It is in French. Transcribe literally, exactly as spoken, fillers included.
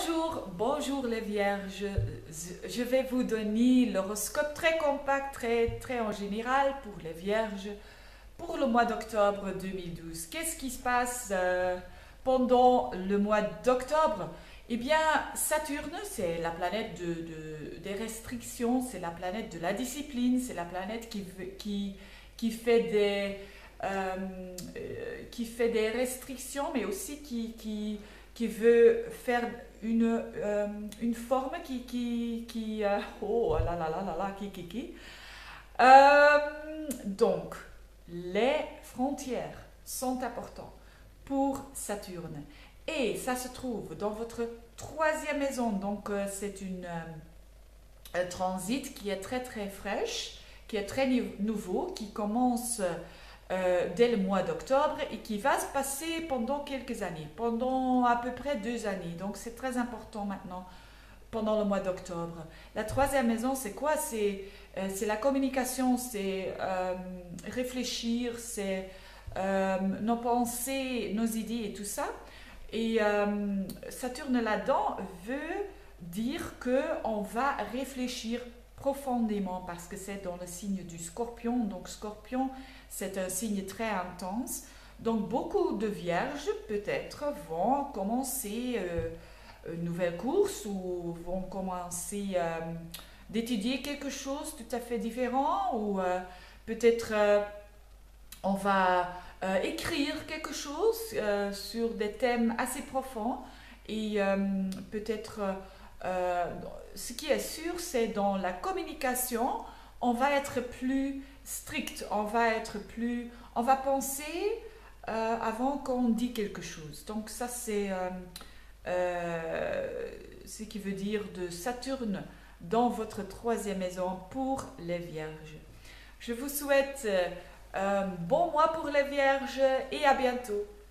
Bonjour, bonjour les vierges. Je vais vous donner l'horoscope très compact, très, très en général pour les vierges pour le mois d'octobre deux mille douze. Qu'est-ce qui se passe euh, pendant le mois d'octobre? Eh bien, Saturne, c'est la planète de, de- des restrictions, c'est la planète de la discipline, c'est la planète qui, veut- qui, qui fait des, euh, euh, qui fait des restrictions, mais aussi qui, qui, qui veut faire une, euh, une forme qui, qui, qui euh, oh là là là là là, qui, qui, qui. Euh, donc, les frontières sont importantes pour Saturne. Et ça se trouve dans votre troisième maison. Donc, euh, c'est une, euh, un transit qui est très très fraîche, qui est très nou- nouveau, qui commence euh, dès le mois d'octobre et qui va se passer pendant quelques années, pendant à peu près deux années. Donc, c'est très important maintenant pendant le mois d'octobre. La troisième maison, c'est quoi? C'est euh, c'est la communication, c'est euh, réfléchir, c'est euh, nos pensées, nos idées et tout ça. Et euh, Saturne là-dedans veut dire que on va réfléchir profondément parce que c'est dans le signe du Scorpion. Donc Scorpion, c'est un signe très intense. Donc beaucoup de vierges peut-être vont commencer euh, une nouvelle course ou vont commencer euh, d'étudier quelque chose tout à fait différent ou euh, peut-être euh, on va euh, écrire quelque chose euh, sur des thèmes assez profonds et euh, peut-être euh, ce qui est sûr c'est dans la communication on va être plus strict, on va être plus on va penser euh, avant qu'on dit quelque chose. Donc ça c'est euh, euh, ce qui veut dire de Saturne dans votre troisième maison pour les vierges. Je vous souhaite euh, un bon mois pour les vierges et à bientôt.